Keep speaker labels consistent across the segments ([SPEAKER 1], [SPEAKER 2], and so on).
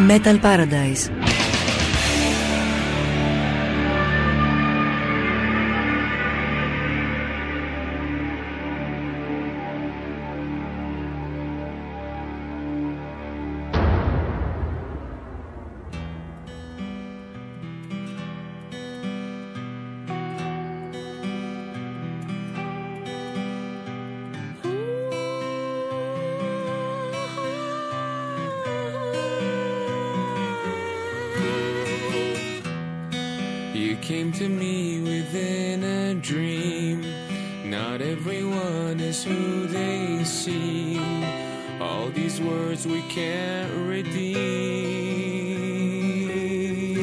[SPEAKER 1] Metal Paradise.
[SPEAKER 2] Came to me within a dream. Not everyone is who they seem. All these words we can't redeem.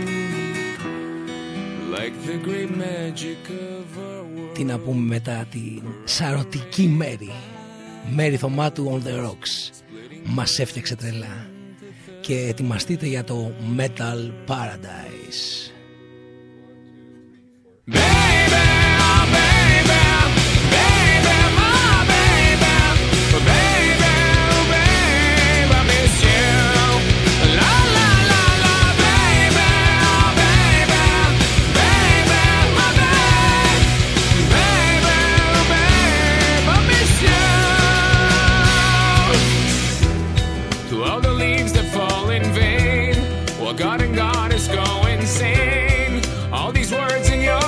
[SPEAKER 2] Like the great magic of our world.
[SPEAKER 3] Τι να πούμε μετά την σαρωτική Μέρη Θωμάτου on the Rocks. Μας έφτιαξε τρελά. Και ετοιμαστείτε για το Metal Paradise.
[SPEAKER 2] Baby, oh baby, baby, my baby, baby, oh baby, I miss you. La la la la, baby, oh baby, baby, my baby, baby, oh baby, I miss you. To all the leaves that fall in vain, what God and God is going insane. All these words in your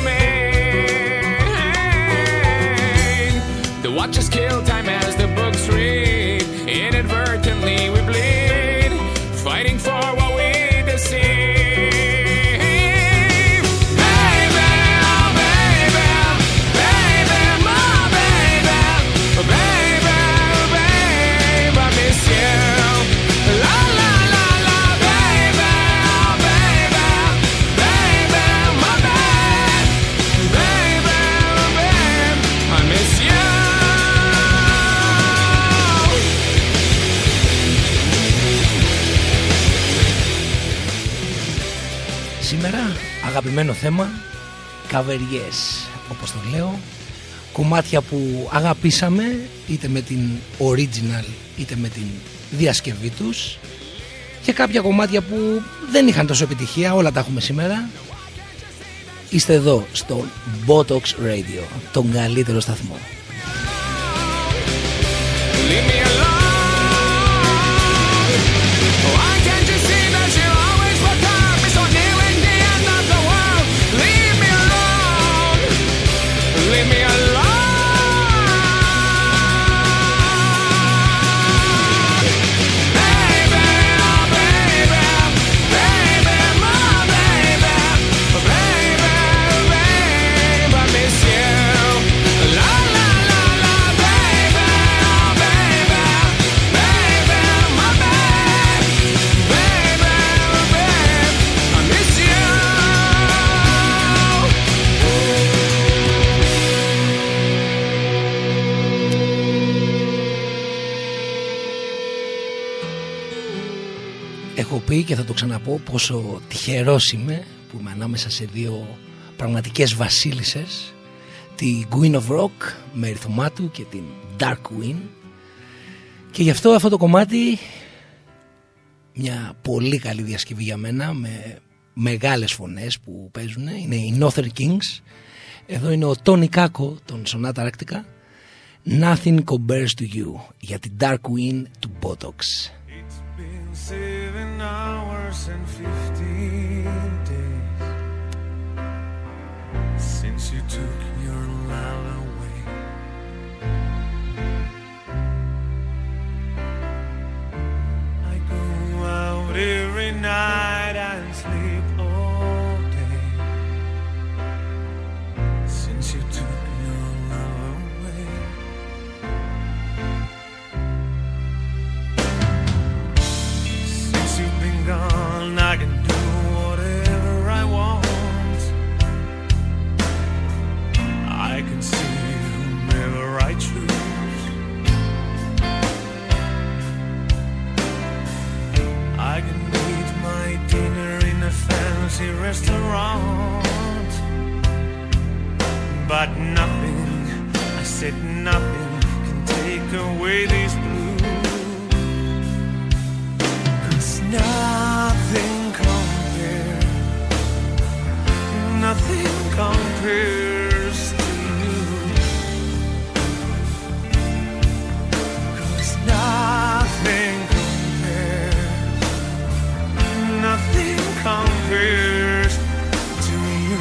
[SPEAKER 2] watch us kill time as the books read. Inadvertently we bleed, fighting for what we deceive. Baby, oh baby, baby, my baby, baby, baby, I miss you. La la la la, baby, oh baby, baby, my baby, baby, I miss you.
[SPEAKER 3] Σήμερα αγαπημένο θέμα, καβεριές όπως το λέω, κομμάτια που αγαπήσαμε είτε με την original είτε με την διασκευή τους, και κάποια κομμάτια που δεν είχαν τόσο επιτυχία, όλα τα έχουμε σήμερα. Είστε εδώ στο Botox Radio, τον καλύτερο σταθμό. Έχω πει και θα το ξαναπώ πόσο τυχερός είμαι που είμαι ανάμεσα σε δύο πραγματικές βασίλισσες, τη Queen of Rock Μέρη Θωμάτου και την Dark Queen, και γι' αυτό το κομμάτι μια πολύ καλή διασκευή για μένα, με μεγάλες φωνές που παίζουν, είναι οι Northern Kings. Εδώ είναι ο Τόνι Κάκο των Sonata Arctica, Nothing Compares to You, για την Dark Queen του Botox.
[SPEAKER 4] 7 hours and 15 days since you took your love away. I go out every night and sleep all day since you took your love away. You've been gone, I can do whatever I want. I can see whomever I choose. I can eat my dinner in a fancy restaurant, but nothing, I said nothing, can take away these blues. 'Cause nothing compares, nothing compares to you. 'Cause nothing compares, nothing compares to you.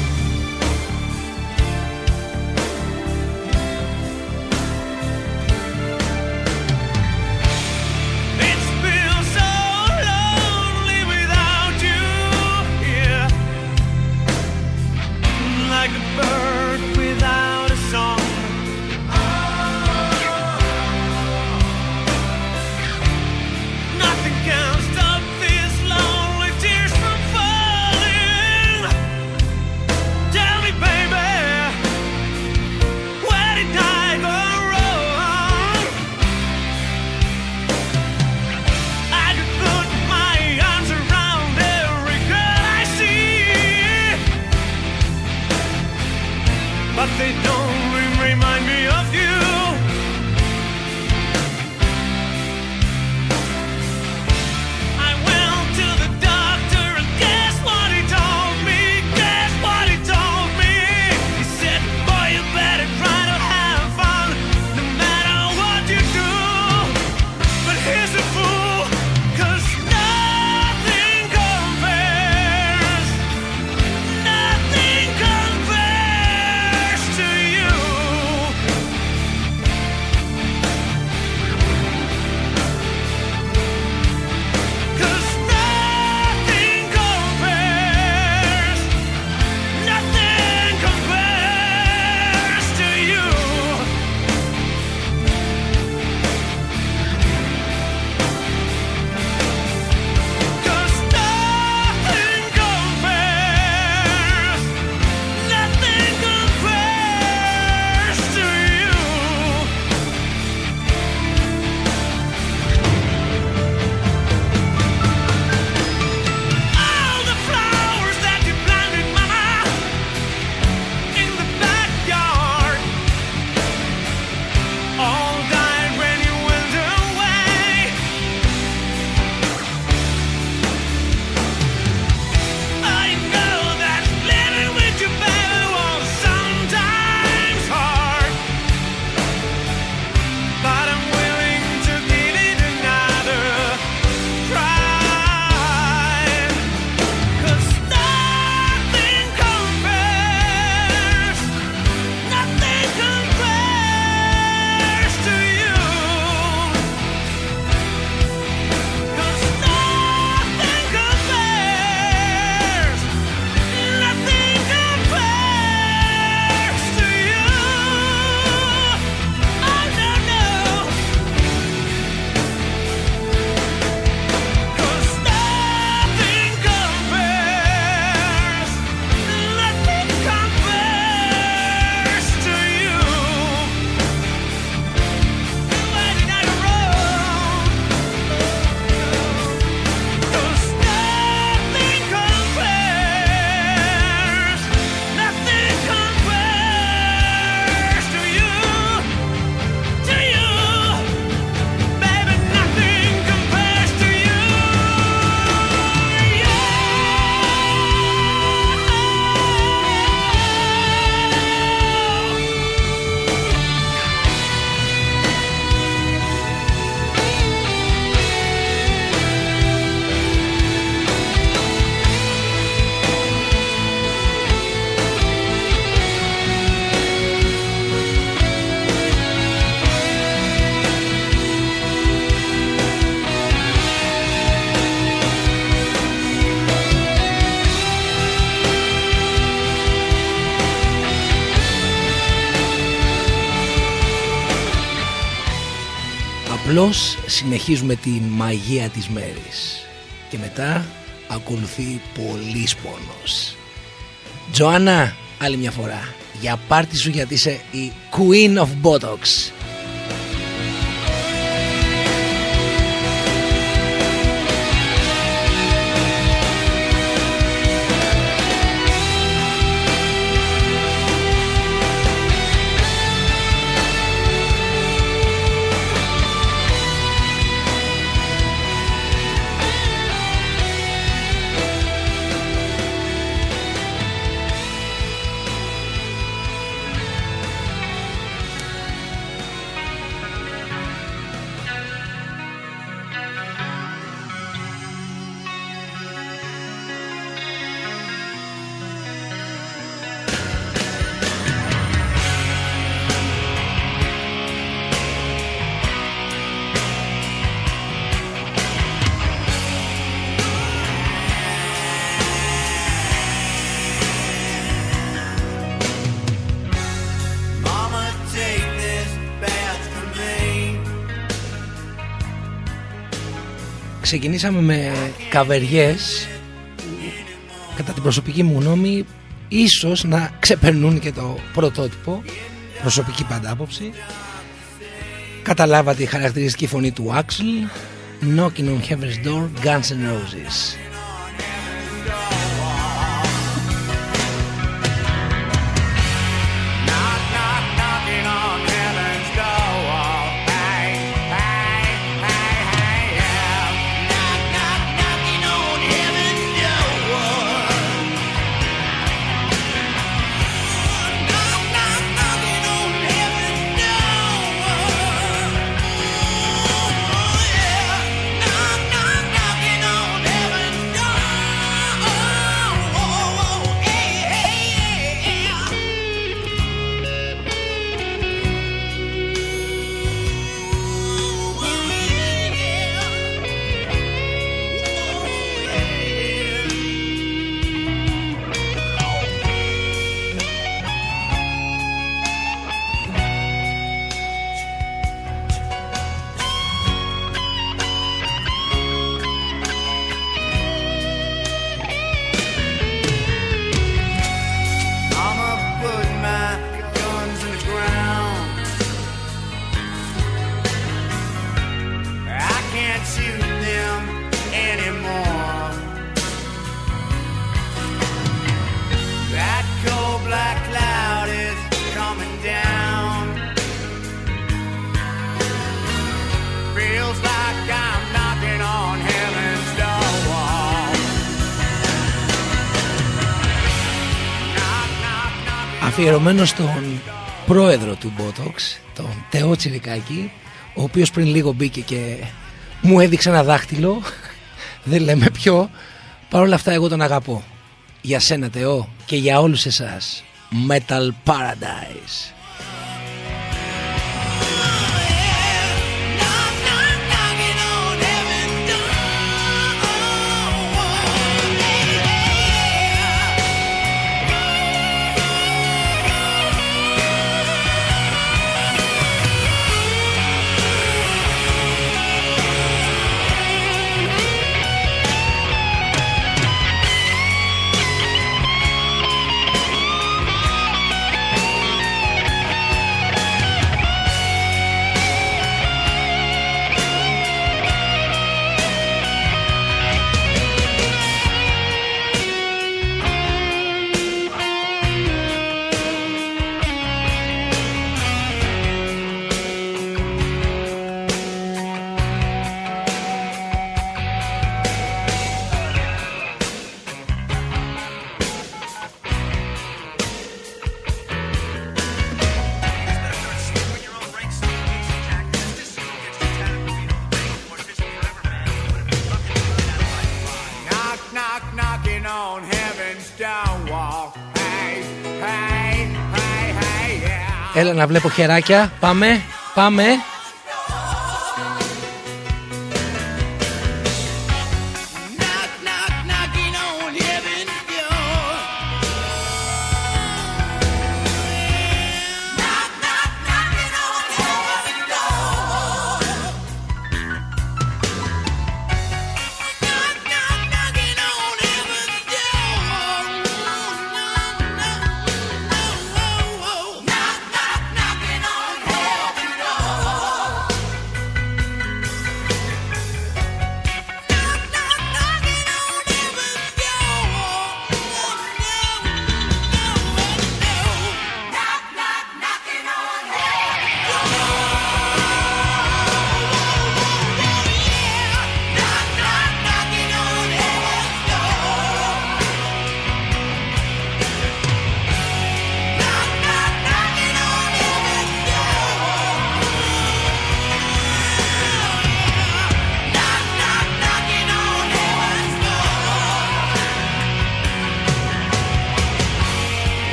[SPEAKER 4] It's been so lonely without you here, like a bird without a song. Nothing can stop these lonely tears from falling. Tell me, baby, where did I go wrong? I could put my arms around every girl I see, but they don't remind me of you. I went to the doctor and guess what he told me? Guess what he told me? He said, boy, you better try to have fun no matter what you do. But he's a fool, 'cause nothing compares, nothing compares to you. 'Cause nothing compares, nothing compares to you. Cause nothing compares, nothing compares to you. All the flowers that you planted, mama, in the backyard, all died when you went away. I know that living with you, baby, was sometimes hard, but I'm willing to give it another try. 'Cause nothing compares, nothing compares to you. 'Cause nothing compares, nothing compares to you. Oh, no, no. 'Cause nothing compares, nothing compares to you. Where did I go wrong? 'Cause nothing compares, nothing compares to you, baby, nothing compares to you.
[SPEAKER 3] Απλώς συνεχίζουμε τη μαγεία της μέρης και μετά ακολουθεί πολύς πόνος. Τζοάννα, άλλη μια φορά, για πάρτι σου γιατί είσαι η Queen of Botox. ξεκινήσαμε με καβεριές κατά την προσωπική μου γνώμη ίσως να ξεπερνούν και το πρωτότυπο, προσωπική πάντα άποψη. Καταλάβατε η χαρακτηριστική φωνή του Axl, Knocking on Heaven's Door, Guns N' Roses. Αφιερωμένο στον πρόεδρο του Botox, τον Θεό Τσιρικάκη, ο οποίος πριν λίγο μπήκε και μου έδειξε ένα δάχτυλο, δεν λέμε ποιο, παρόλα αυτά εγώ τον αγαπώ. Για σένα Θεό και για όλους εσάς, Metal Paradise. Έλα να βλέπω χεράκια. Πάμε, πάμε.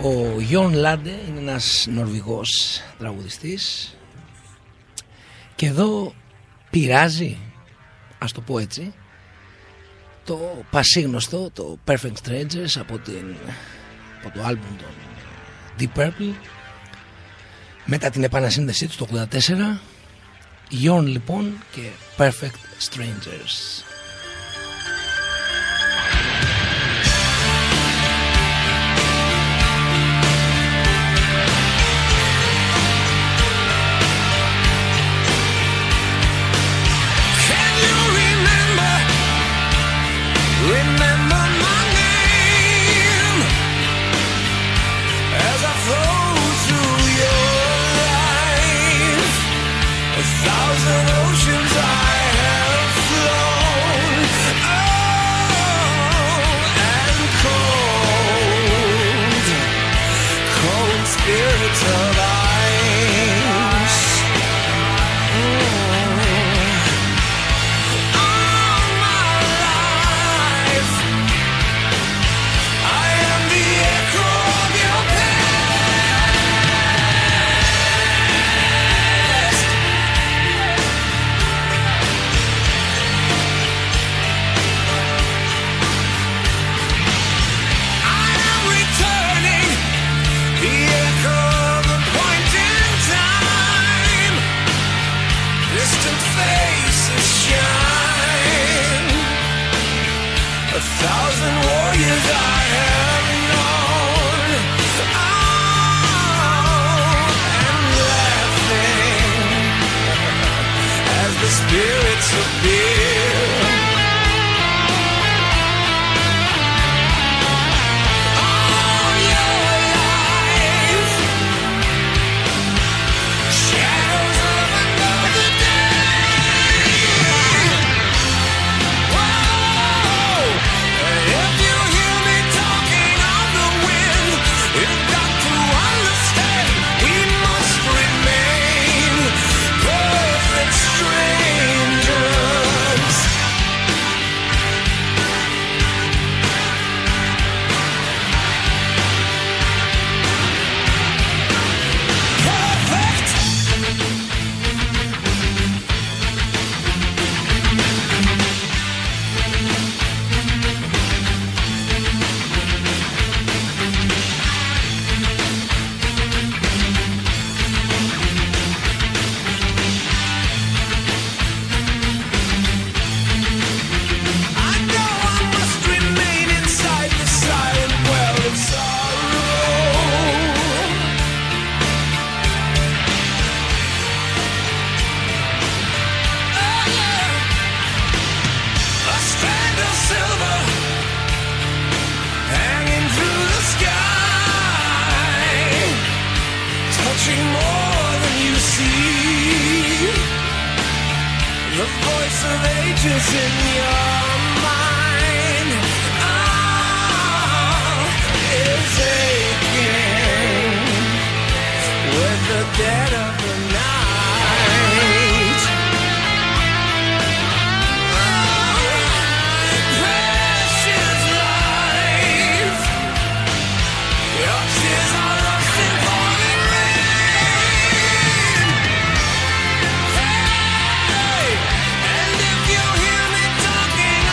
[SPEAKER 3] Ο Γιον Λάντε είναι ένας Νορβηγός τραγουδιστής και εδώ πειράζει, ας το πω έτσι, το πασίγνωστο, το Perfect Strangers από το άλμπουμ των Deep Purple μετά την επανασύνδεσή του το 84. Γιον λοιπόν και Perfect Strangers.
[SPEAKER 4] Remember my name as I flow through your life. 1,000 oceans I have flown. Oh, and cold spirits of ice. Spirits of beer. All your life, shadows of another day. Whoa, if you hear me talking on the wind, you've got to understand we must remain perfect strangers. Perfect. I know I must remain inside the silent well of sorrow. A strand of silver hanging through the sky, touching more than you see. The voice of ages in your mind is aching with the dead of the night. Precious life, your tears are lost in falling rain. Hey, and if you hear me talking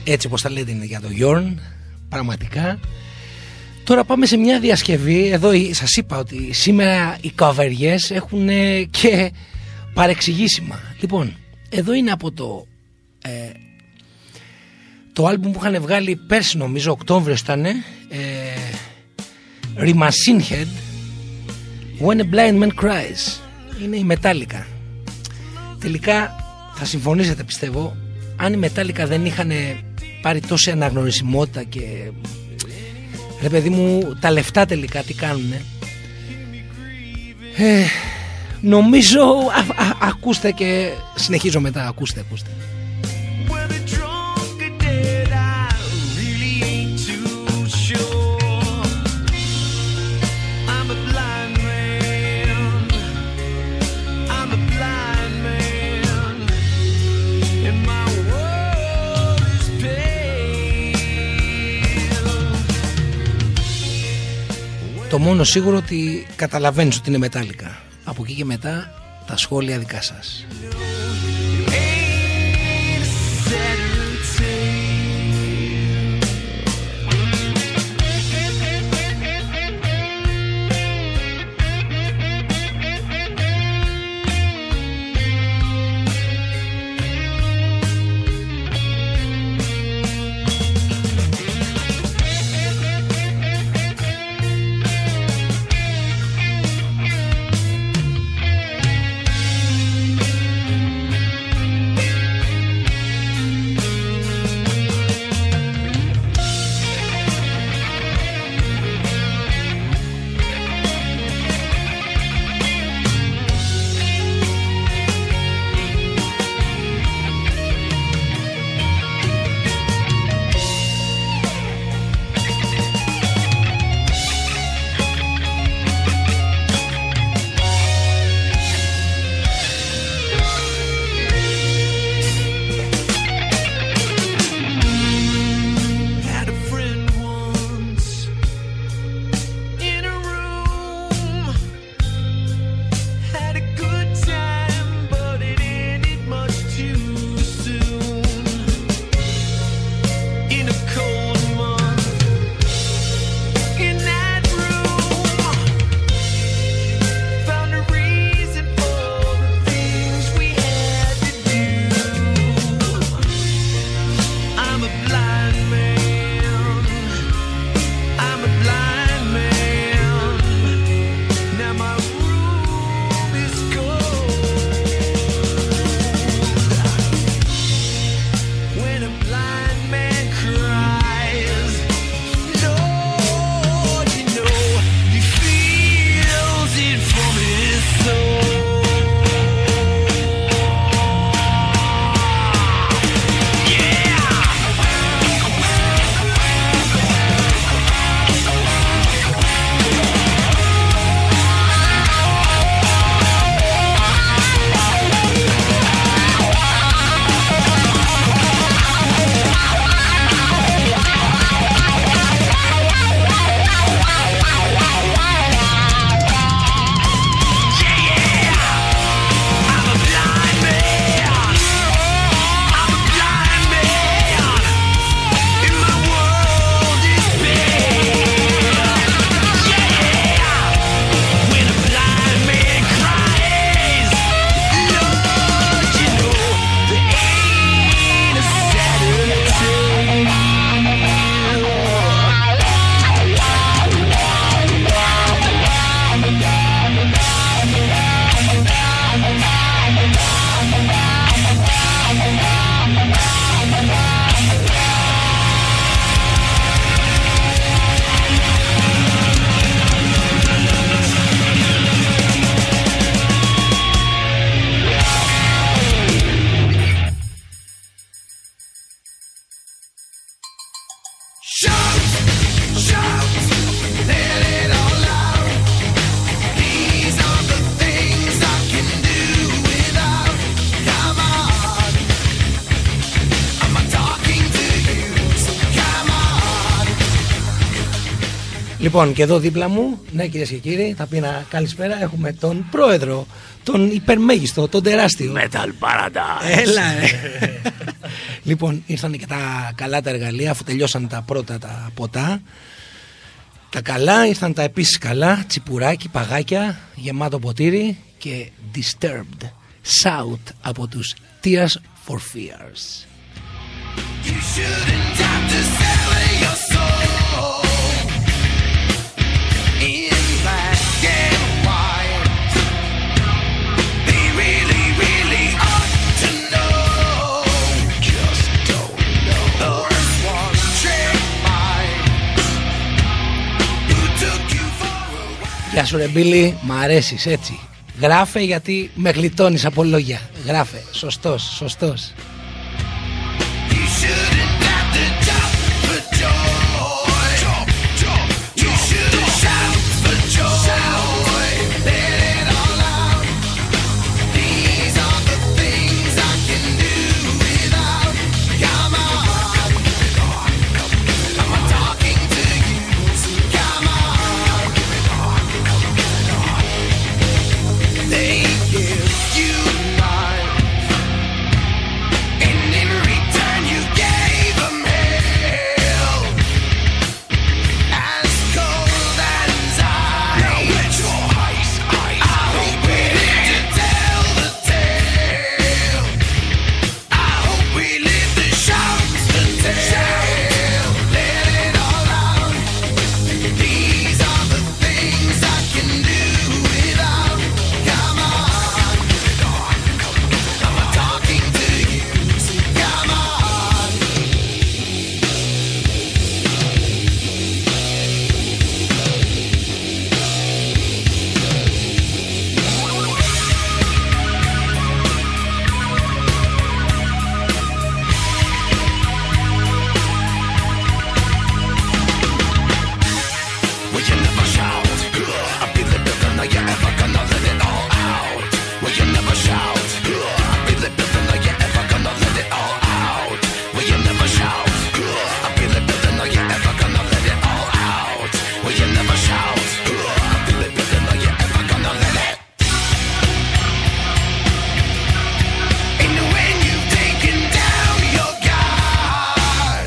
[SPEAKER 3] έτσι όπως τα λέτε είναι για το Yorn, πραγματικά. Τώρα πάμε σε μια διασκευή. Εδώ σας είπα ότι σήμερα οι καβεριές έχουν και παρεξηγήσιμα. Λοιπόν, εδώ είναι από το άλμπουμ που είχαν βγάλει πέρσι, νομίζω Οκτώβριο ήταν, Machine Head, When a Blind Man Cries. Είναι η Metallica. Τελικά θα συμφωνήσετε, πιστεύω, αν η Metallica δεν είχαν πάρει τόση αναγνωρισιμότητα και ρε παιδί μου, τα λεφτά τελικά τι κάνουνε, νομίζω ακούστε και συνεχίζω μετά. Ακούστε. Το μόνο σίγουρο ότι καταλαβαίνεις ότι είναι Metallica. Από εκεί και μετά τα σχόλια δικά σας. Λοιπόν, και εδώ δίπλα μου, ναι κυρίες και κύριοι, θα πει να καλησπέρα. Έχουμε τον πρόεδρο, τον υπερμέγιστο, τον τεράστιο
[SPEAKER 1] Metal Paradise.
[SPEAKER 3] Έλα, Λοιπόν, ήρθαν και τα καλά τα εργαλεία, αφού τελειώσαν τα πρώτα τα ποτά. Τα καλά, ήρθαν τα επίσης καλά, τσιπουράκι, παγάκια, γεμάτο ποτήρι και Disturbed, Shout από τους Tears for Fears.
[SPEAKER 4] You shouldn't have to sell your soul in black and white. They really, really ought to know. Just don't know. Those one trick minds who took you for a while.
[SPEAKER 3] Γεια σου ρε Μπίλη, μ' αρέσεις έτσι. Γράφε γιατί με γλιτώνεις από λόγια. Γράφε, σωστός, σωστός.
[SPEAKER 4] You shouldn't have to jump for joy. You should shout for joy. Let it all out. These are the things I can do without. Come on. I'm talking to you. Come on. They give you life, and in return you gave them hell. As cold as ice. Now let your ice. I hope we live to tell the tale. I hope we live to shout the tale. Let it all out. These are the things I can do without. Come on. I'm talking to you. Come on. Will you never shout? I feel it building. Are you ever gonna let it all out? Will you never shout? I feel it building. Are you ever gonna let it all out? Will you never shout? I feel it building. Are you ever gonna let it all out? Will you never shout? I feel it building. Are you ever gonna let it? And when you've taken down your guard,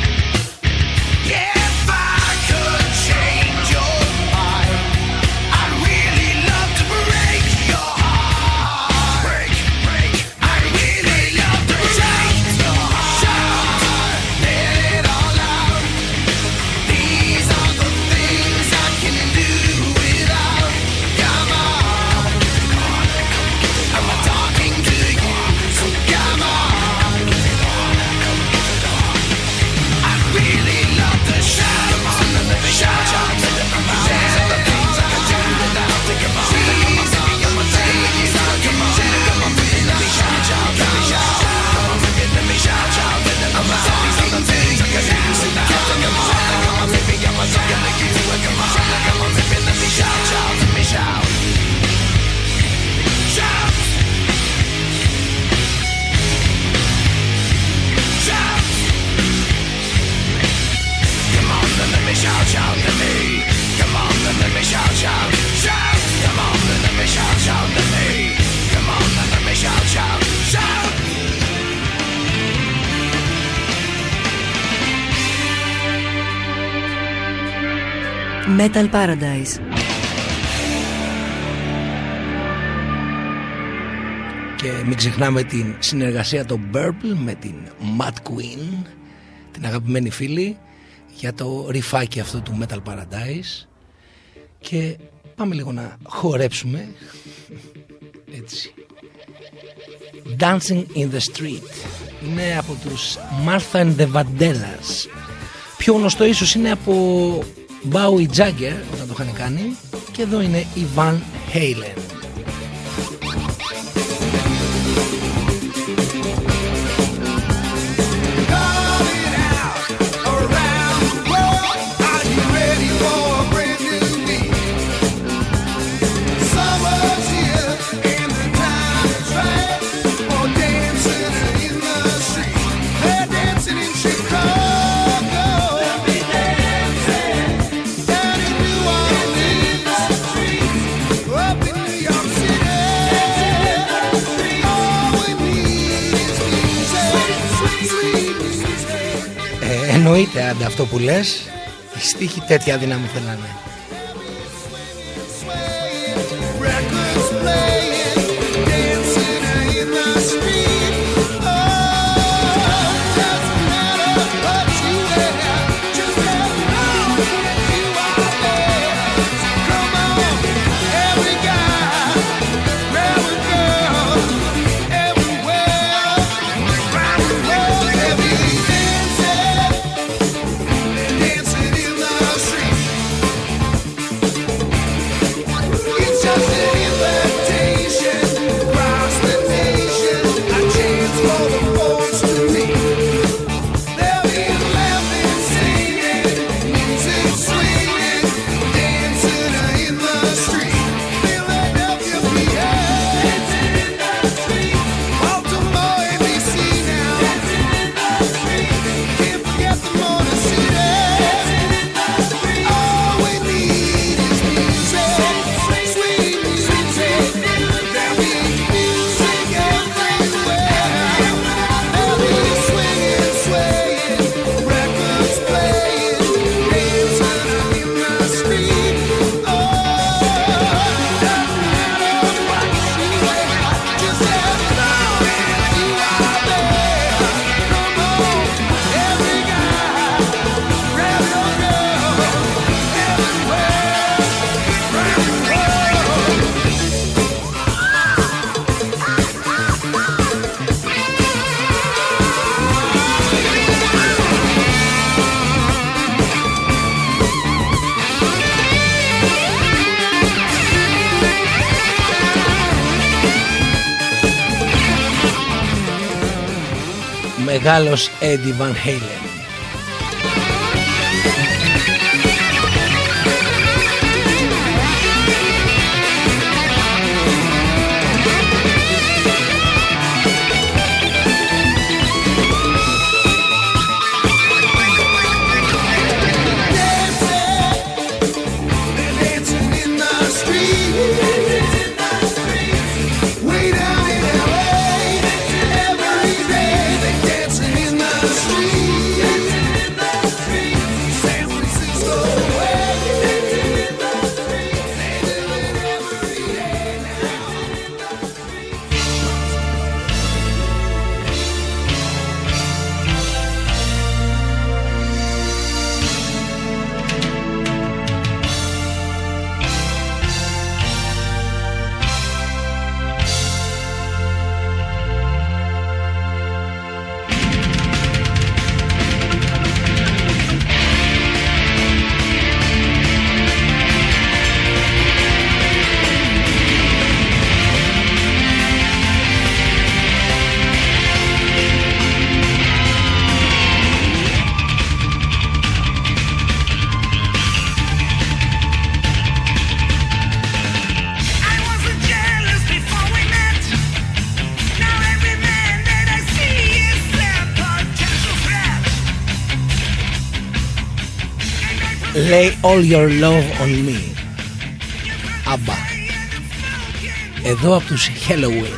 [SPEAKER 4] if I could change your mind, I'd really love to break your heart. Break. I'd really love to break your heart. Let it all out. These are the things I can do without. Come on. I'm talking to you, so come on. I'd really love to shout. Come on, let me shout. These are the things I can do without. Come on, these are the things I can do. Come on, let me shout. Come on, let me shout. I'm talking to you. Come on, baby, I'm talking to you. Come on, baby, let me shout. Let me shout. Shout. Shout. Come on, let me shout, let me. Come on, let me shout, shout. Come on, let me shout, let me. Come on, let me shout, shout.
[SPEAKER 1] Metal Paradise.
[SPEAKER 3] Και μην ξεχνάμε την συνεργασία των Purple με την Mad Queen, την αγαπημένη φίλη, για το ριφάκι αυτό του Metal Paradise. Και πάμε λίγο να χορέψουμε έτσι. Dancing in the Street είναι από τους Martha and the Vandellas. Πιο γνωστό ίσως είναι από Bowie Jagger όταν το είχαν κάνει. Και εδώ είναι η Van Halen.
[SPEAKER 4] Up in New York.
[SPEAKER 3] Εννοείται, άντε, αυτό που λες, οι στίχοι τέτοια δύναμη θέλανε. Μεγάλος Eddie Van Halen. Lay all your love on me. Άμπα. Εδώ από τους Helloween.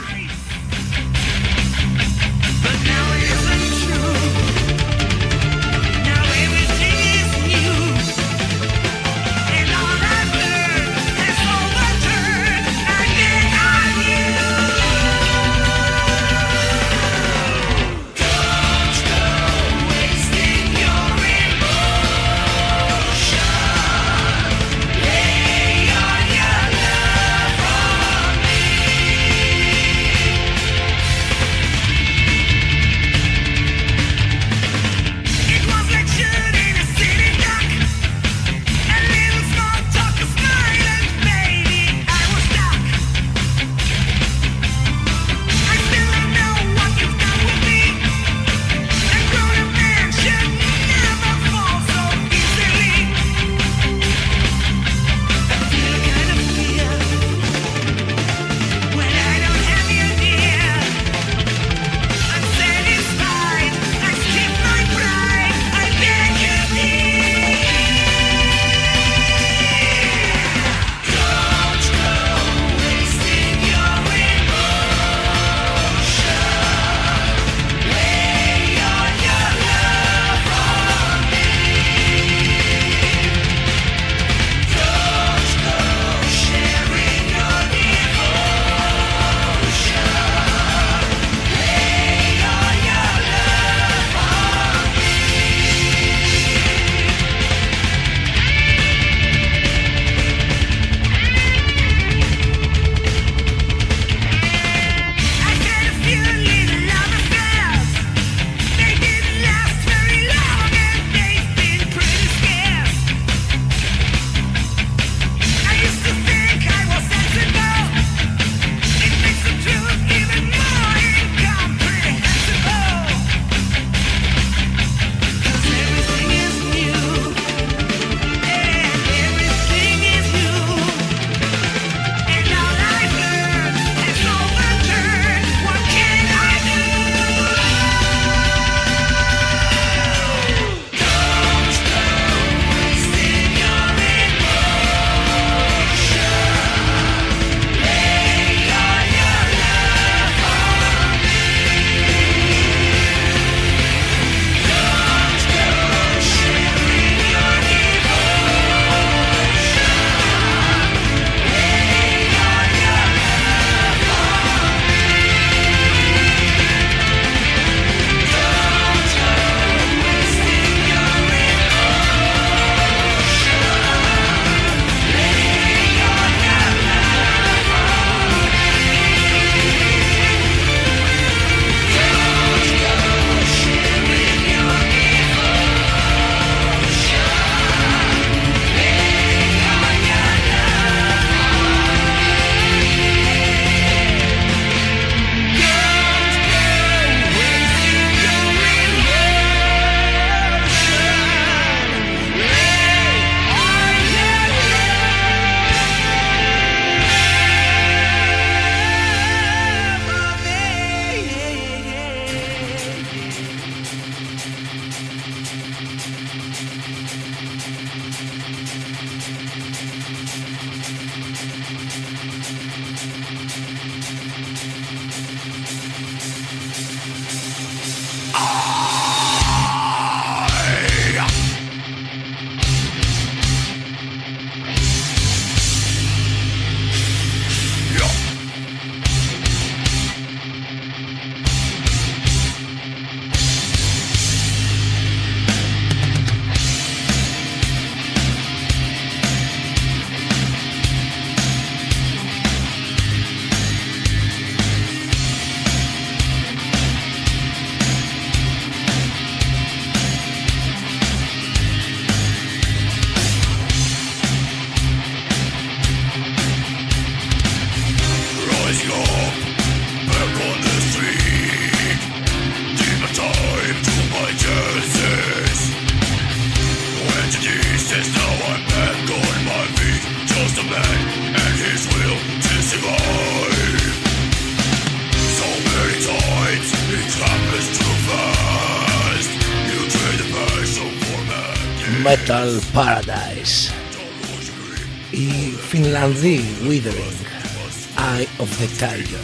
[SPEAKER 1] just a man and his will to survive. So many times it happens too fast. You trade the passion for man.
[SPEAKER 3] Metal Paradise. Οι Φινλανδοί Withering, Eye of the Tiger.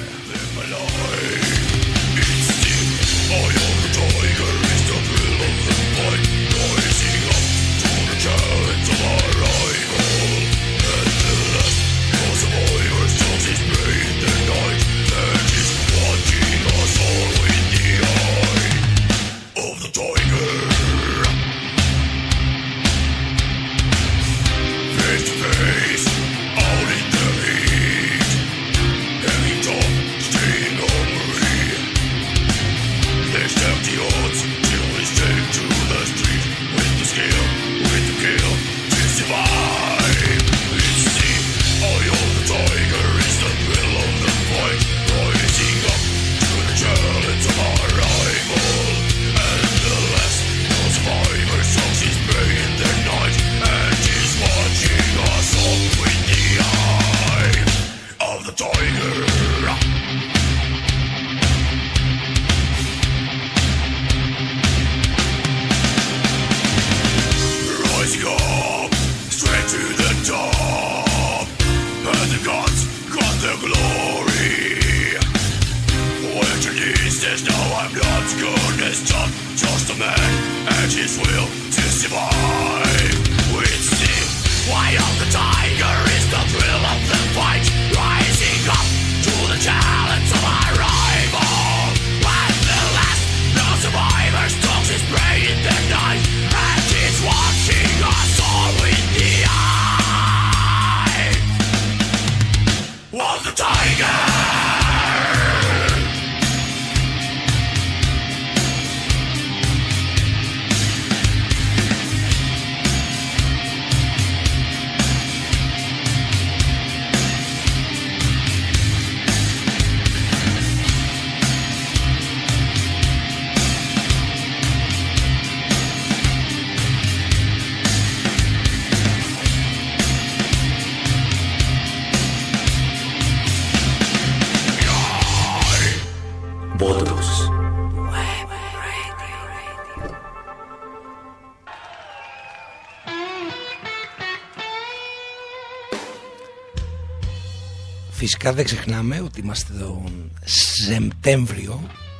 [SPEAKER 3] Φυσικά δεν ξεχνάμε ότι είμαστε τον Σεπτέμβριο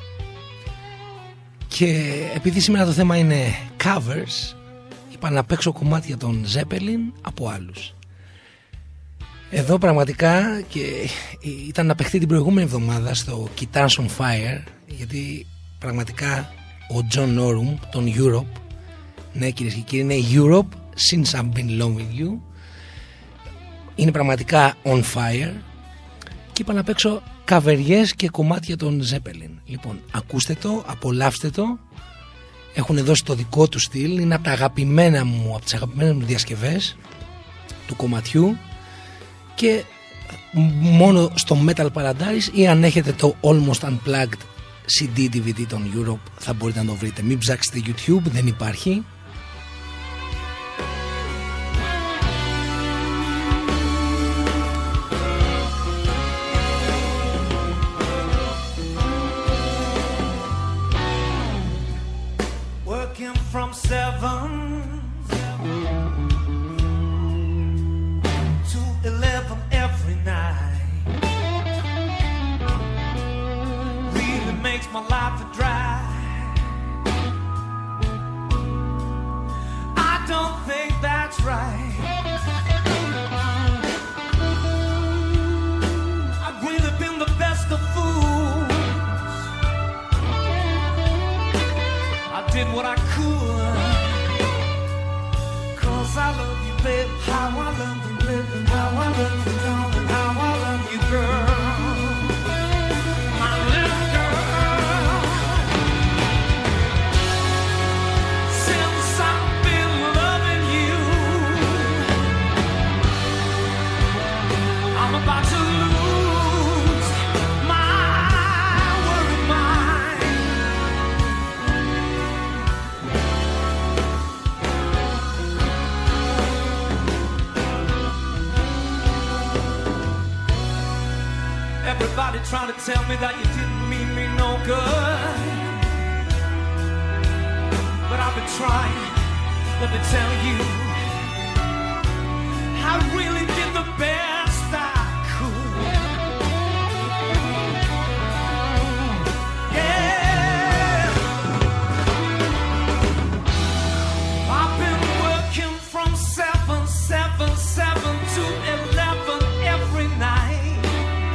[SPEAKER 3] και επειδή σήμερα το θέμα είναι covers, είπα να παίξω κομμάτια των Zeppelin από άλλους. Εδώ πραγματικά, και ήταν να παιχτεί την προηγούμενη εβδομάδα στο Guitars on Fire, γιατί πραγματικά ο John Norum, τον Europe, ναι κυρίες και κύριοι, είναι Europe since I've been loving you, είναι πραγματικά on fire. Και είπα να παίξω καβεριές και κομμάτια των Zeppelin. Λοιπόν, ακούστε το, απολαύστε το. Έχουν δώσει το δικό του στυλ. Είναι από τα αγαπημένα μου, από τις αγαπημένες μου διασκευές του κομματιού. Και μόνο στο Metal Paradise, ή αν έχετε το Almost Unplugged CD DVD των Europe, θα μπορείτε να το βρείτε. Μην ψάξετε YouTube, δεν υπάρχει.
[SPEAKER 4] From 7 to 11 every night really makes my life a drag. I don't think that's right. I've really been the best of fools. I did what I could, 'cause I love you, babe. How I love you, baby. How I love you, darling. How I love you, girl. My little girl. Since I've been loving you, Everybody trying to tell me that you didn't mean me no good, but I've been trying. Let me tell you, I really did the best I could. Yeah, I've been working from 7 to 11 every night.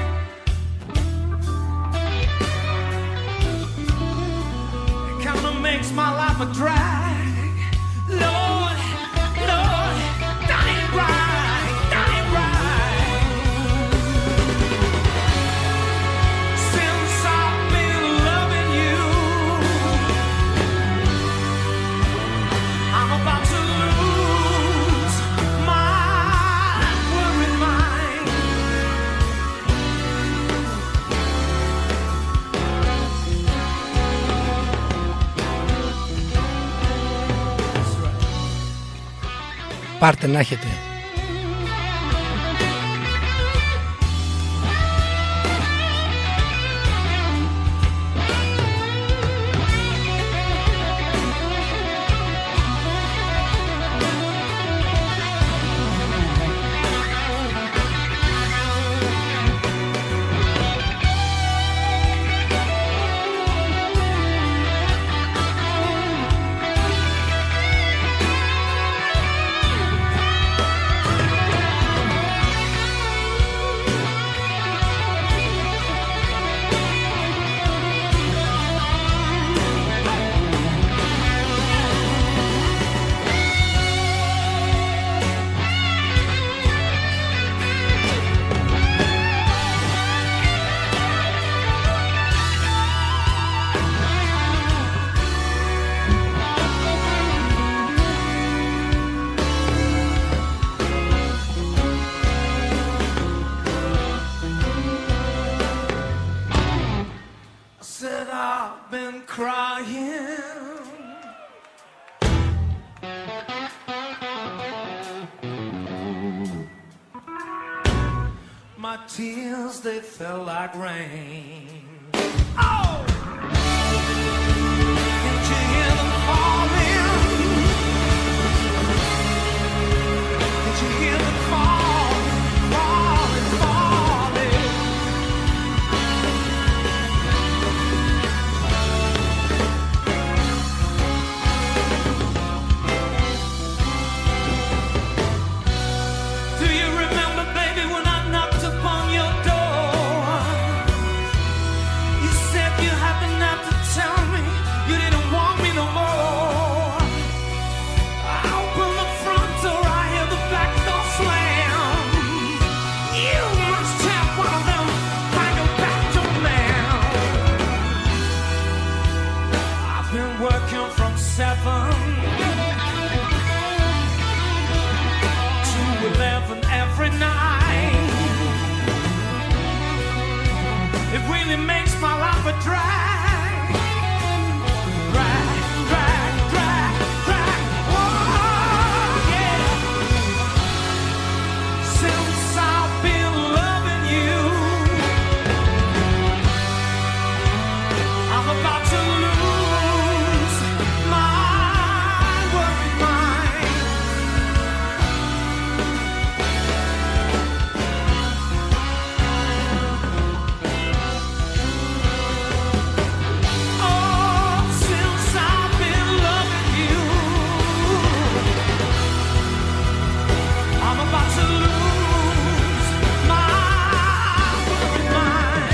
[SPEAKER 4] It kinda makes my life a drag. Lord, Lord, that ain't right, that ain't right. Since I've been loving you, I'm about to lose my worried mind.
[SPEAKER 3] Πάρτε να έχετε.
[SPEAKER 4] My tears, they fell like rain. Oh! Can't you hear them falling? Can't you hear them falling, falling, falling? Do you remember, baby, when I knocked upon your door? You said you hadn't had to tell me you didn't want me no more. I opened the front door, I hear the back door slam. You must have one of them kind of back door man. I've been working from 7 to 11 every night. It really makes my life a drag. Drag, drag, drag, drag. Oh, yeah. Since I've been loving you, I'm about to lose my worried mind. Oh, since I've been loving you, I'm about to lose my worried mind.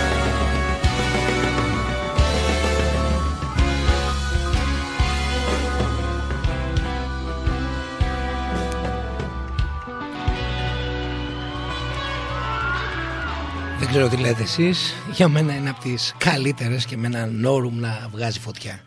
[SPEAKER 3] Δεν ξέρω τι λέτε εσείς. Για μένα είναι από τις καλύτερες και με ένα νόρουμ να βγάζει φωτιά.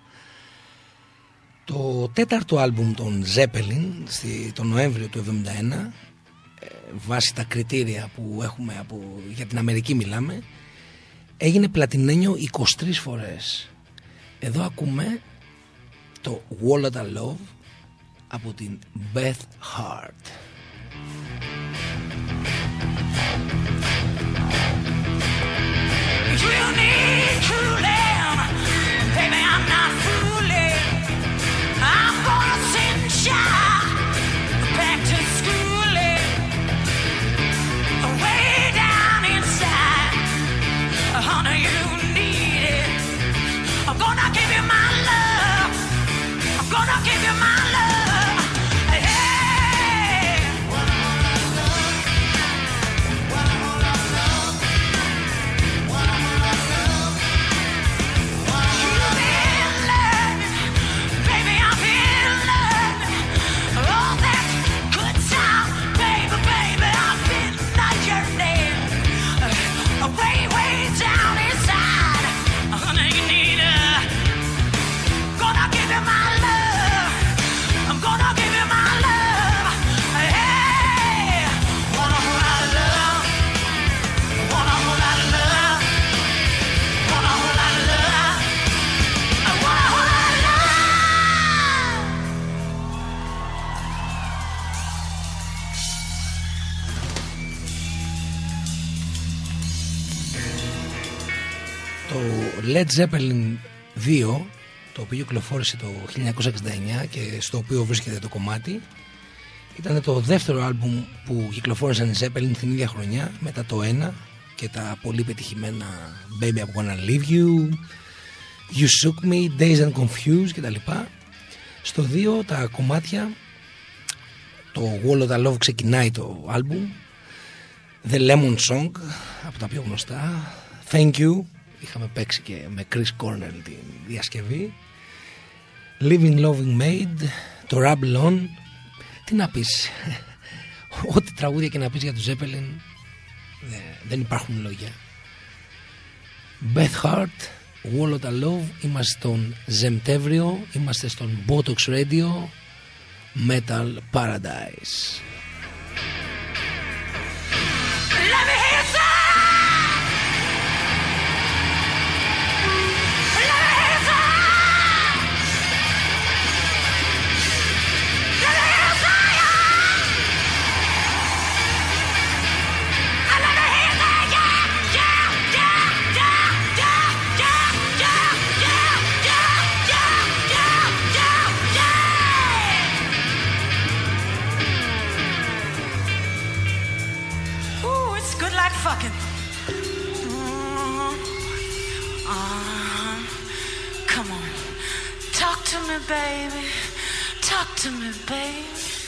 [SPEAKER 3] Το τέταρτο άλμπουμ των Zeppelin τον Νοέμβριο του 1971, βάσει τα κριτήρια που έχουμε για την Αμερική μιλάμε, έγινε πλατινένιο 23 φορές. Εδώ ακούμε το Wall of Love από την Beth Hart. Το Led Zeppelin 2, το οποίο κυκλοφόρησε το 1969 και στο οποίο βρίσκεται το κομμάτι, ήταν το δεύτερο άλμπουμ που κυκλοφόρησαν οι Zeppelin την ίδια χρονιά, μετά το 1 και τα πολύ πετυχημένα Baby I'm Gonna Leave You, You Shook Me, Dazed and Confused κτλ. Στο 2 τα κομμάτια, το Wall of the Love ξεκινάει το άλμπουμ, The Lemon Song από τα πιο γνωστά, Thank You, είχαμε παίξει και με Chris Cornell την διασκευή, Living Loving Made, το Rumble On. Τι να πεις, ό,τι τραγούδια και να πεις για τους Zeppelin δεν υπάρχουν λόγια. Beth Hart, Wall of the Love. Είμαστε στον Ζεμτέμβριο, είμαστε στον Botox Radio, Metal Paradise.
[SPEAKER 5] Fucking. Come on. Talk to me, baby. Talk to me, baby.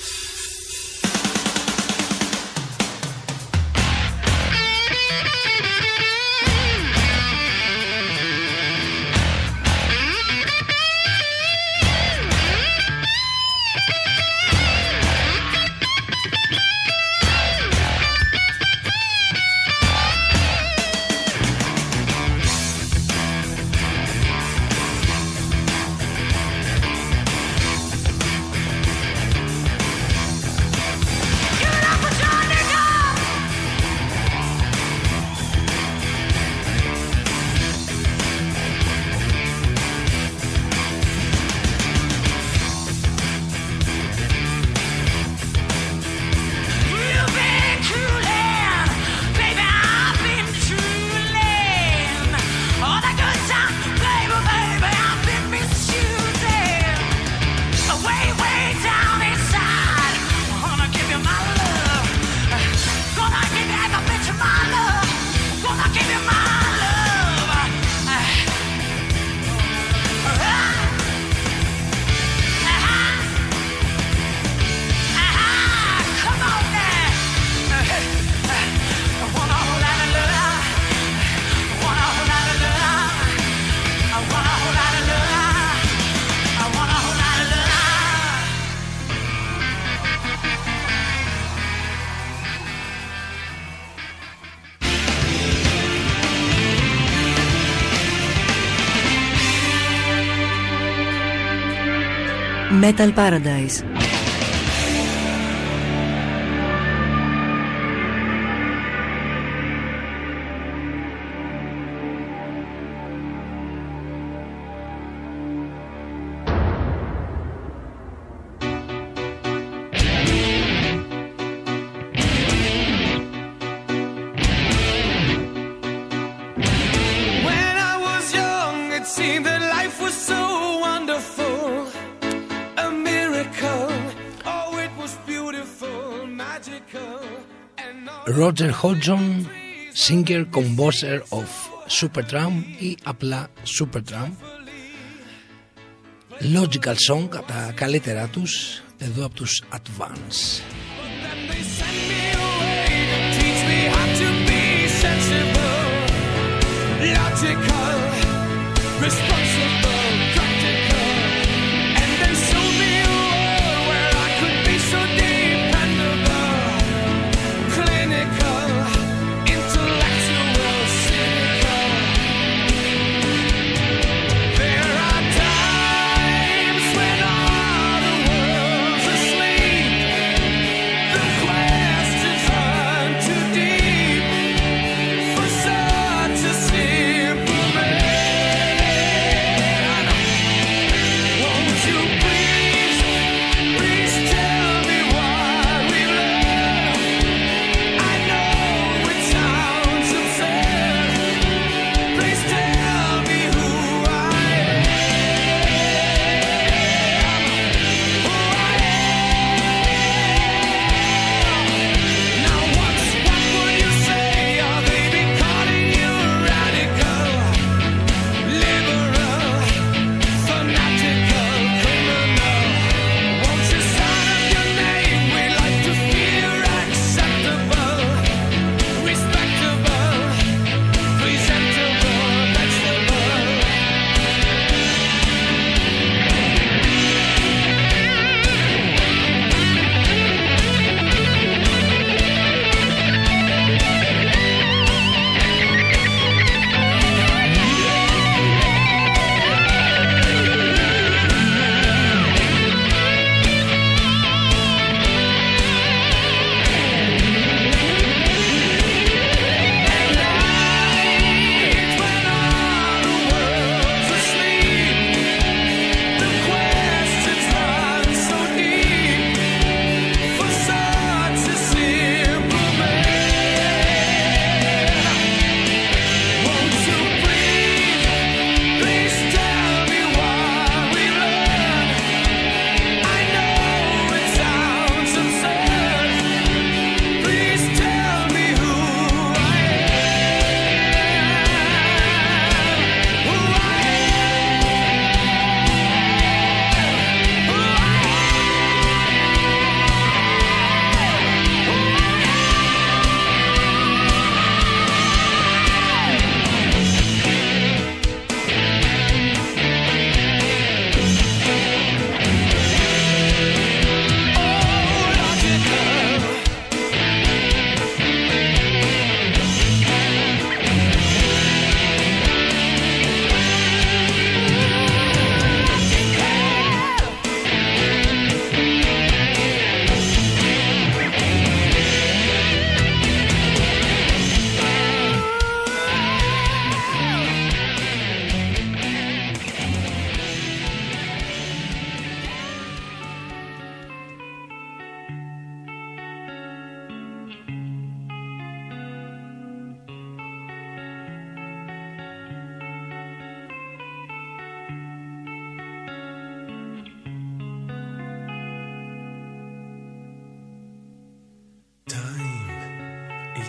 [SPEAKER 6] Metal Paradise.
[SPEAKER 3] Roger Hodgson, singer, composer of Supertramp ή απλά Supertramp. Logical song από τα καλύτερά τους, εδώ από τους Advance.
[SPEAKER 1] Simple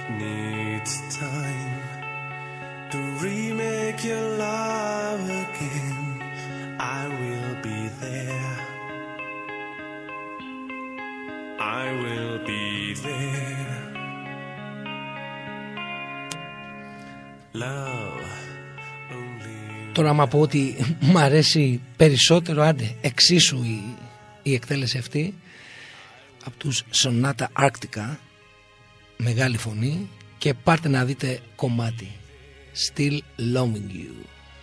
[SPEAKER 2] needs time to remake your love again. I will be there. I will be there. Love only.
[SPEAKER 3] Τώρα άμα πω ότι μου αρέσει περισσότερο, άντε εξίσου η εκτέλεση αυτή από τους Sonata Arctica, μεγάλη φωνή, και πάρτε να δείτε κομμάτι Still Loving You.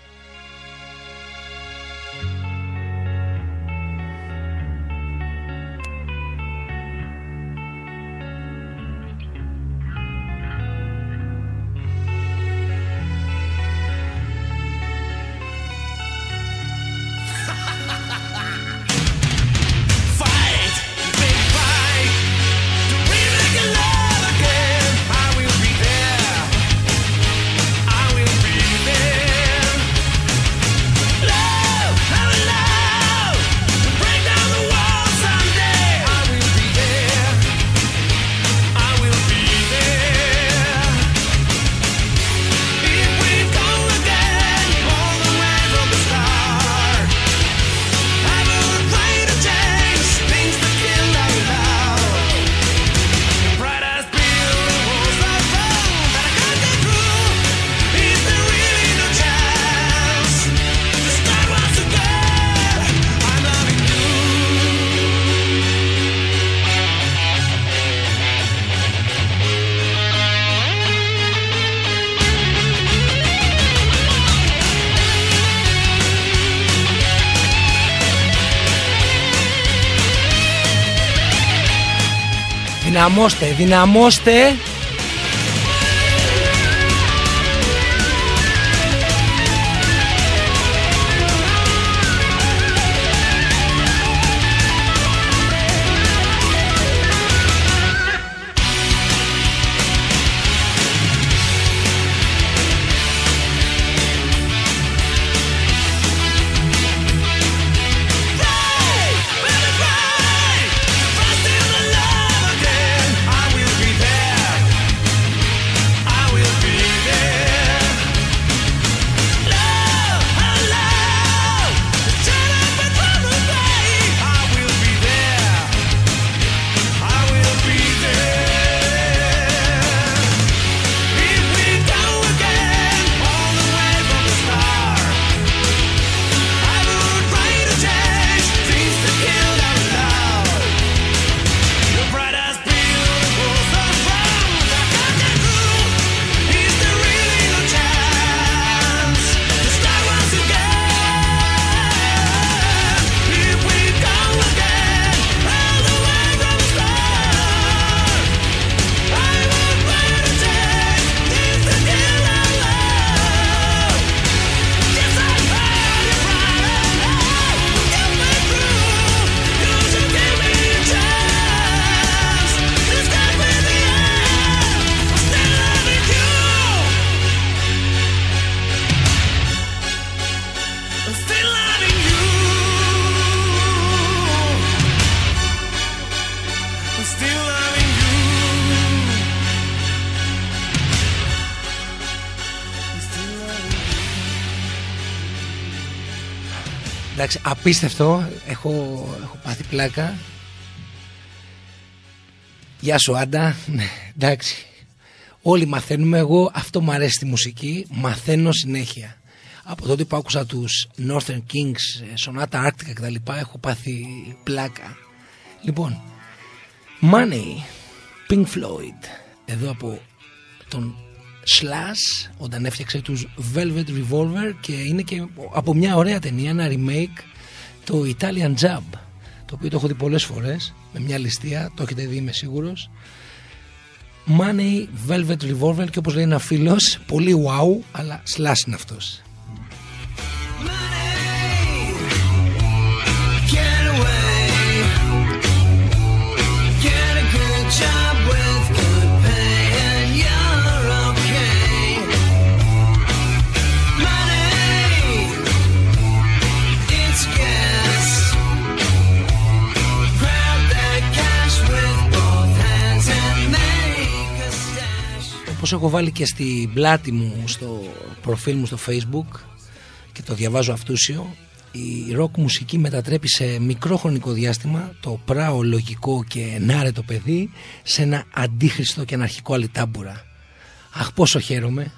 [SPEAKER 3] Δυναμώστε, δυναμώστε. Εντάξει, απίστευτο, έχω πάθει πλάκα. Γεια σου Άντα. Εντάξει, όλοι μαθαίνουμε, εγώ αυτό μου αρέσει στη μουσική, μαθαίνω συνέχεια. Από τότε που άκουσα τους Northern Kings, Sonata Arctica κτλ, έχω πάθει πλάκα. Λοιπόν, Money, Pink Floyd, εδώ από τον Slash, όταν έφτιαξε τους Velvet Revolver, και είναι και από μια ωραία ταινία, ένα remake, το Italian Job, το οποίο το έχω δει πολλές φορές με μια ληστεία, το έχετε δει είμαι σίγουρος. Money, Velvet Revolver, και όπως λέει ένα φίλος, πολύ wow, αλλά Slash είναι αυτός. όπως έχω βάλει και στην πλάτη μου στο προφίλ μου στο Facebook και το διαβάζω αυτούσιο, η ροκ μουσική μετατρέπει σε μικρό χρονικό διάστημα το πράο, λογικό και ενάρετο παιδί σε ένα αντίχριστο και αναρχικό αλυτάμπουρα. Αχ, πόσο χαίρομαι.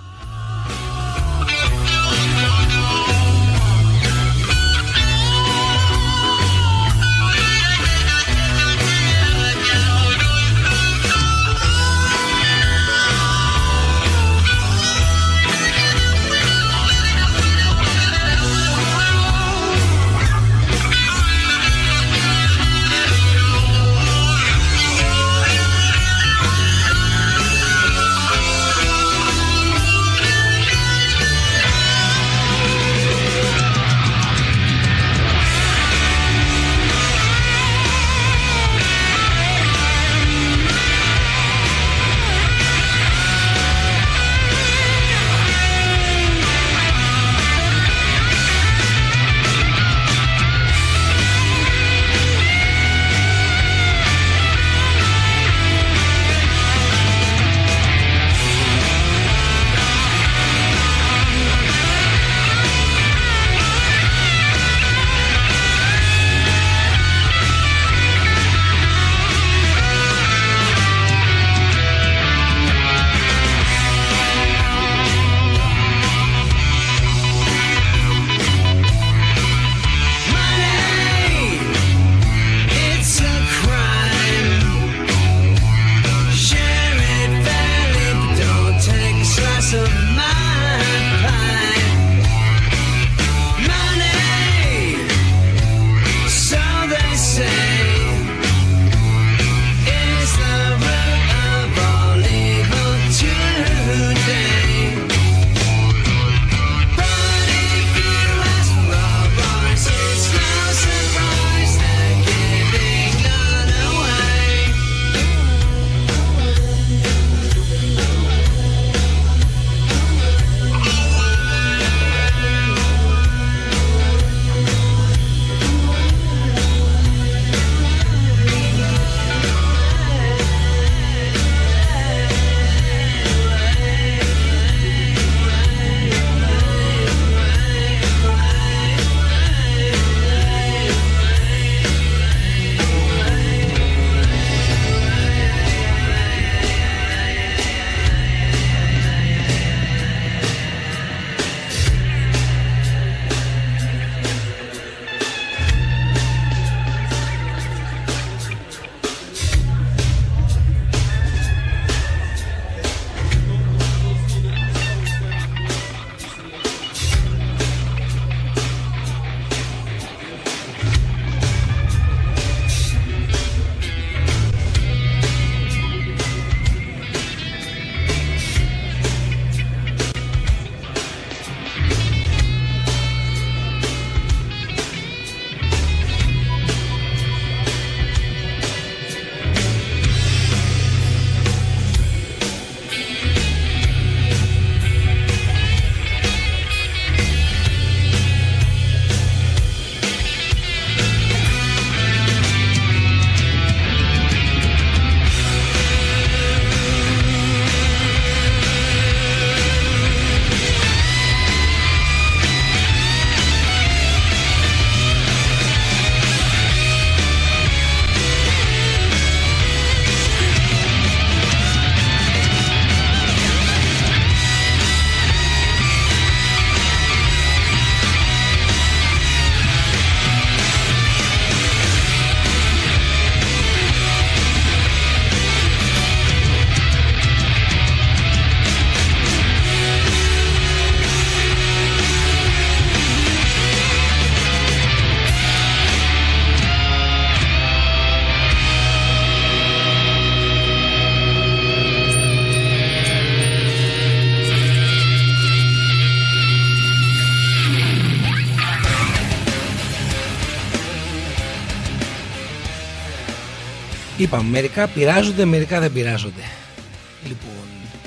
[SPEAKER 3] Είπαμε, μερικά πειράζονται, μερικά δεν πειράζονται. Λοιπόν,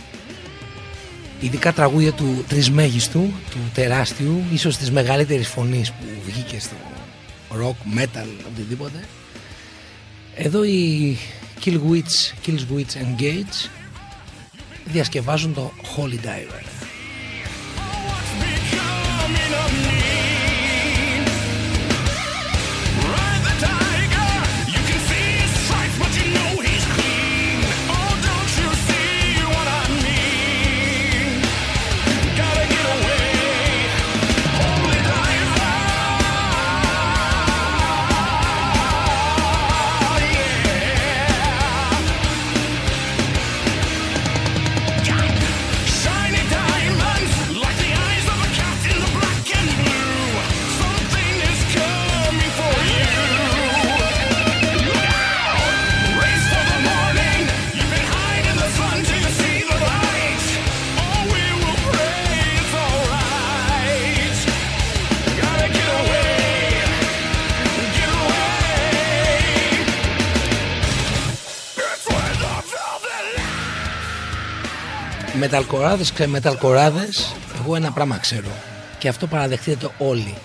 [SPEAKER 3] ειδικά τραγούδια του τρισμέγιστου, του τεράστιου, ίσως της μεγαλύτερης φωνής που βγήκε στο rock, metal, οτιδήποτε. Εδώ η Killswitch Engage διασκευάζουν το Holy Diver. Μεταλκοράδες, μεταλκοράδες, εγώ ένα πράγμα ξέρω και αυτό παραδεχτείτε το όλοι.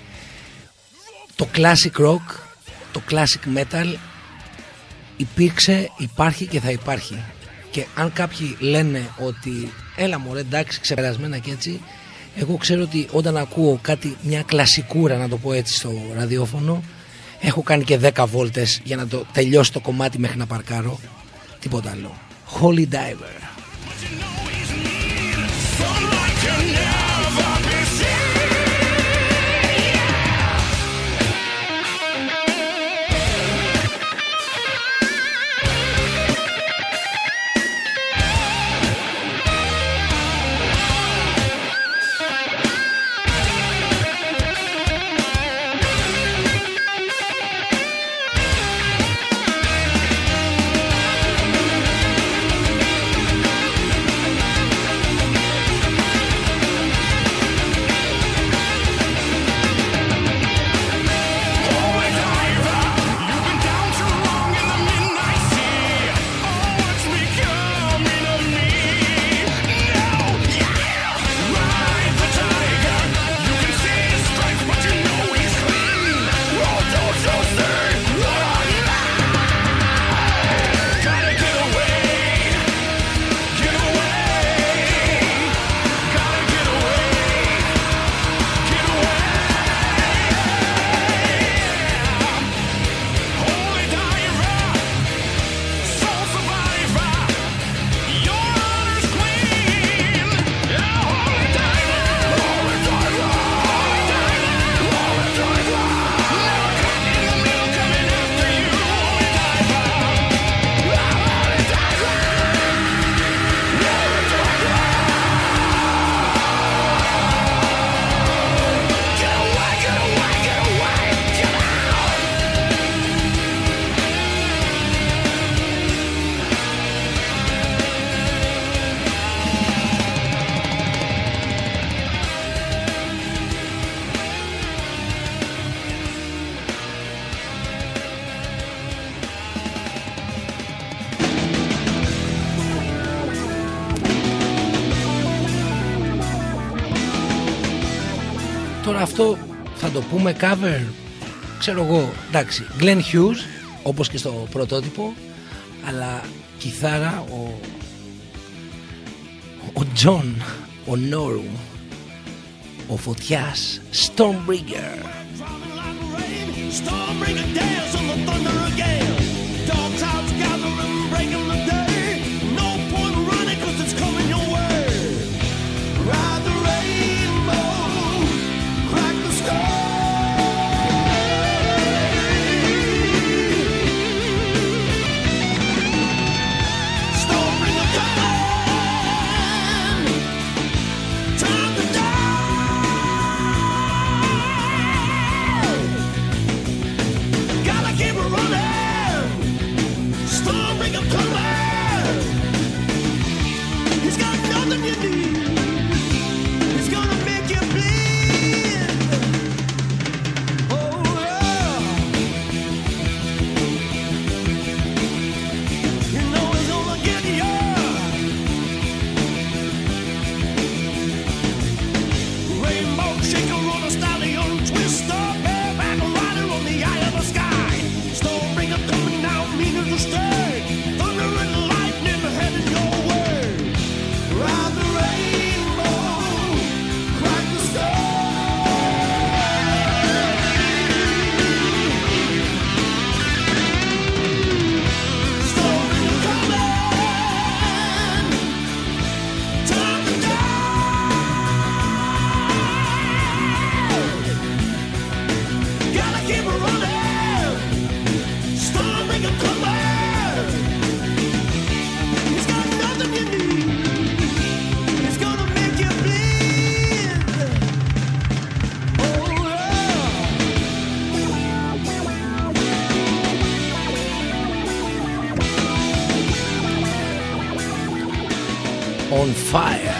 [SPEAKER 3] Το classic rock, το classic metal υπήρξε, υπάρχει και θα υπάρχει. Και αν κάποιοι λένε ότι έλα μωρέ εντάξει ξεπερασμένα και έτσι, εγώ ξέρω ότι όταν ακούω κάτι, μια κλασικούρα να το πω έτσι στο ραδιόφωνο, έχω κάνει και 10 βόλτες για να το τελειώσει το κομμάτι μέχρι να παρκάρω, τίποτα άλλο. Holy Diver. Τώρα αυτό θα το πούμε cover, ξέρω εγώ, εντάξει, Glenn Hughes όπως και στο πρωτότυπο, αλλά κιθάρα ο John, ο Norum, ο Φωτιάς, Stormbringer.
[SPEAKER 4] Got
[SPEAKER 3] On Fire.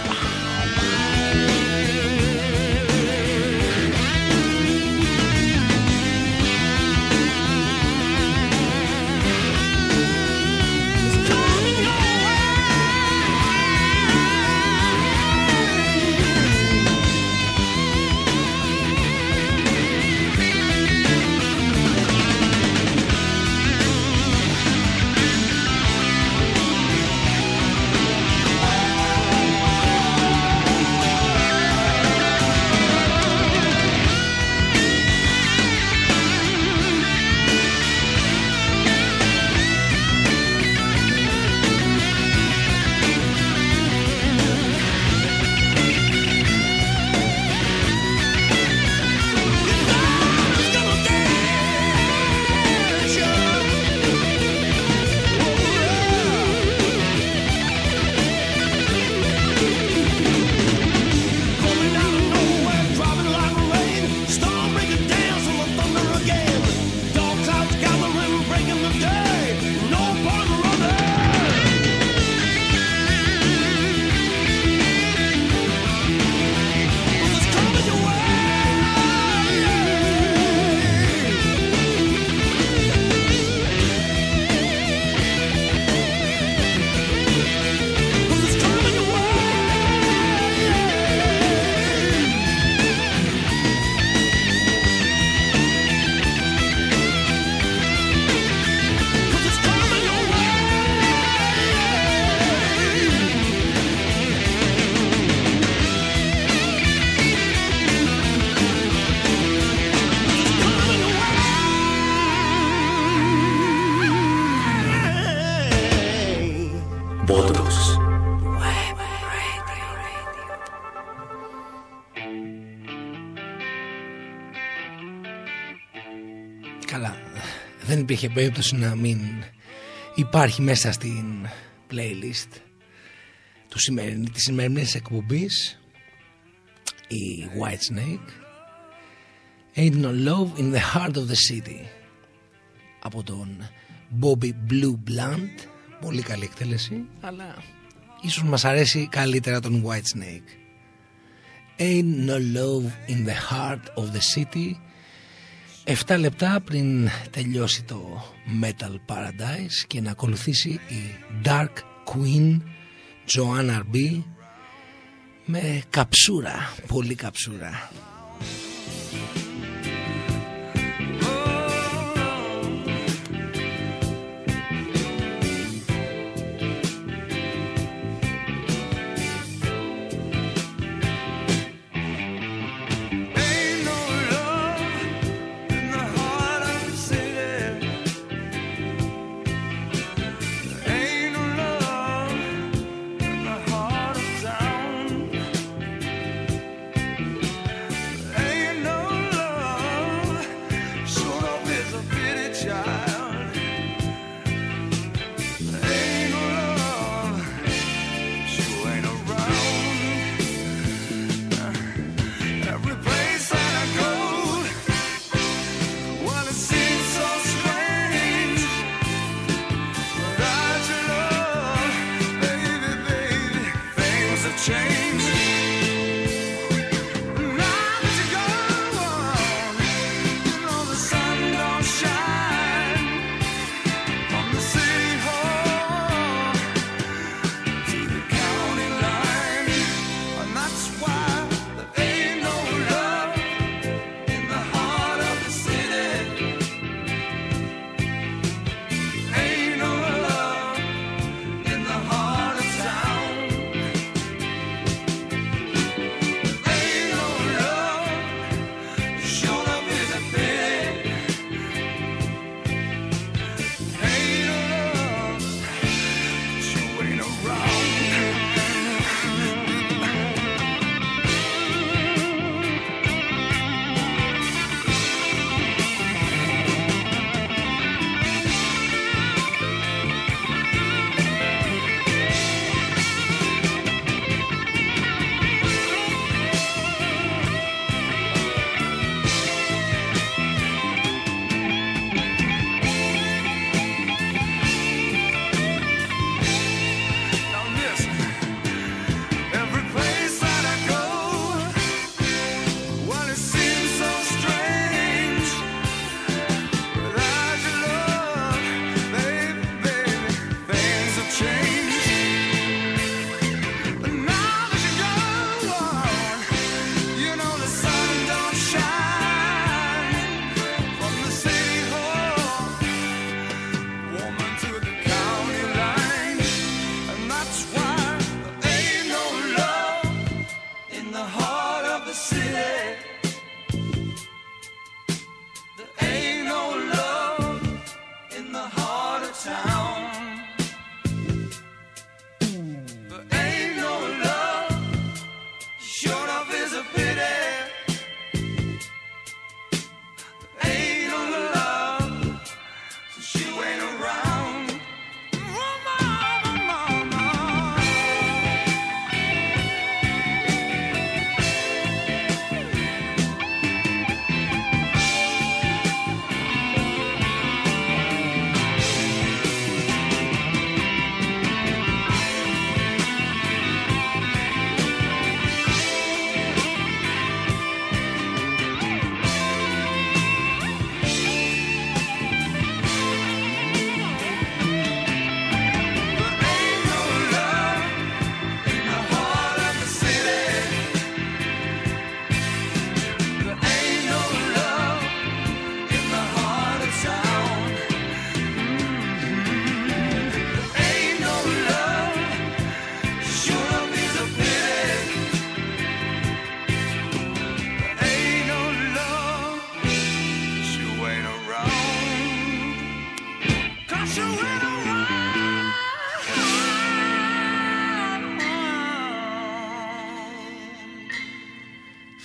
[SPEAKER 3] Καλά, δεν υπήρχε περίπτωση να μην υπάρχει μέσα στην playlist της σημερινής εκπομπής η Whitesnake Ain't No Love in the Heart of the City από τον Bobby Blue Blunt. Πολύ καλή εκτέλεση, αλλά ίσως μας αρέσει καλύτερα τον Whitesnake. Ain't No Love in the Heart of the City. 7 λεπτά πριν τελειώσει το Metal Paradise και να ακολουθήσει η Dark Queen Joanna B με καψούρα, πολύ καψούρα.
[SPEAKER 7] Ain't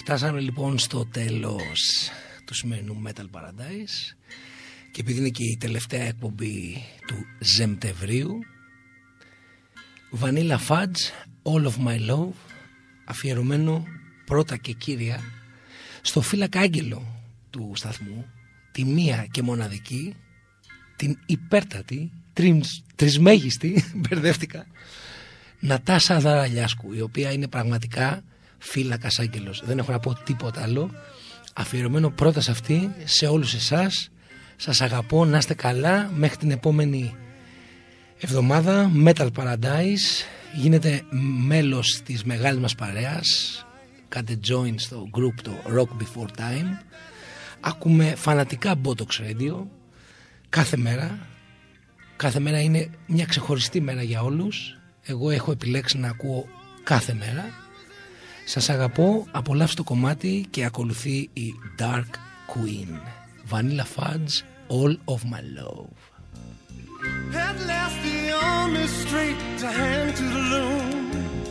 [SPEAKER 3] Φτάσαμε λοιπόν στο τέλος του σημερινού Metal Paradise και επειδή είναι και η τελευταία εκπομπή του Σεπτεμβρίου, Vanilla Fudge-ALL of My Love, αφιερωμένο πρώτα και κύρια στο φύλακα άγγελο του σταθμού, τη μία και μοναδική, την υπέρτατη, τρισμέγιστη, μπερδεύτηκα, Νατάσα Δαραλιάσκου, η οποία είναι πραγματικά φύλακας άγγελος. Δεν έχω να πω τίποτα άλλο. Αφιερωμένο πρώτα σε αυτή, σε όλους εσάς. Σας αγαπώ, να είστε καλά. Μέχρι την επόμενη εβδομάδα Metal Paradise. Γίνετε μέλος της μεγάλης μας παρέας. Κάντε join στο group το Rock Before Time. Ακούμε φανατικά Botox Radio κάθε μέρα. Κάθε μέρα είναι μια ξεχωριστή μέρα για όλους. Εγώ έχω επιλέξει να ακούω κάθε μέρα. Σας αγαπώ, απολαύστε το κομμάτι και ακολουθεί η Dark Queen. Vanilla Fudge-ALL of My Love.
[SPEAKER 4] At last the arm is straight to hand to the loom.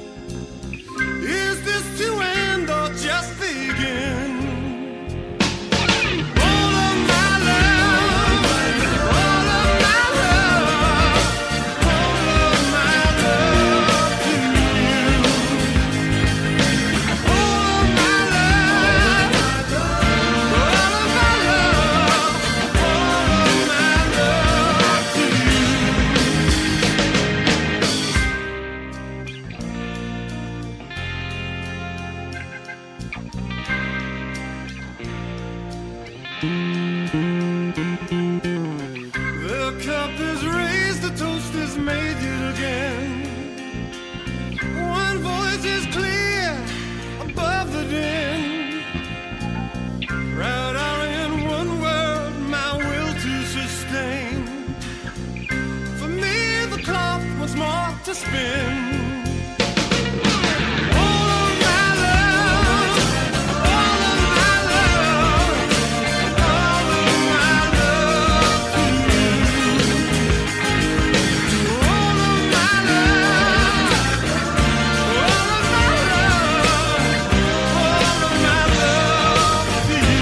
[SPEAKER 4] Is this to end or just begin? All of my love, all of my love, all of my love to you. All of my love, all of my love, all of my love to you. The cup is raised, the toast is made yet again. One voice is clear above the din. Proud are in one word, my will to sustain. For me, the cloth was more to spin. All of my love, all of my love, all of my love to you. All of my love, all of my love, all of my love to you.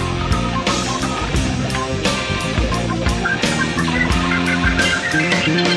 [SPEAKER 1] Thank you.